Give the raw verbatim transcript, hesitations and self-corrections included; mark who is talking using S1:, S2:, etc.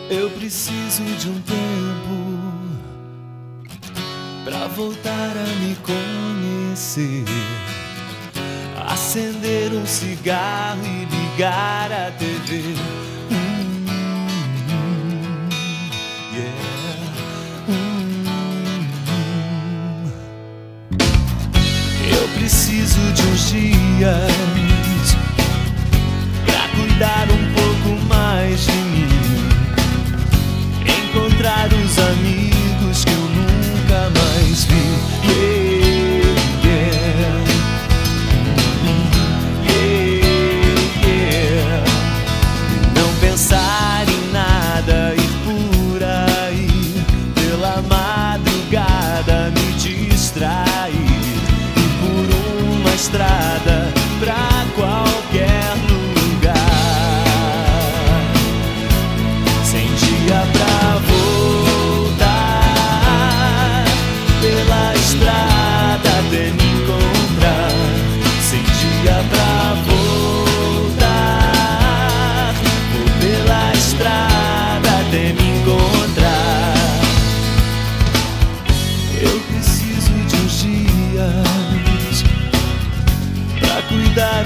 S1: Eu preciso de um tempo pra voltar a me conhecer, acender um cigarro e ligar a T V. Hum, yeah. hum. Eu preciso de uns dias pra cuidar um pouco mais de mim, encontrar os amigos que eu nunca mais vi. Yeah, yeah, yeah. Não pensar em nada, ir por aí pela madrugada, me distrair, ir por uma estrada pra qualquer lugar, sem dia pra voltar pela estrada até me encontrar, sem dia pra voltar, vou pela estrada até me encontrar. Eu preciso de uns dias pra cuidar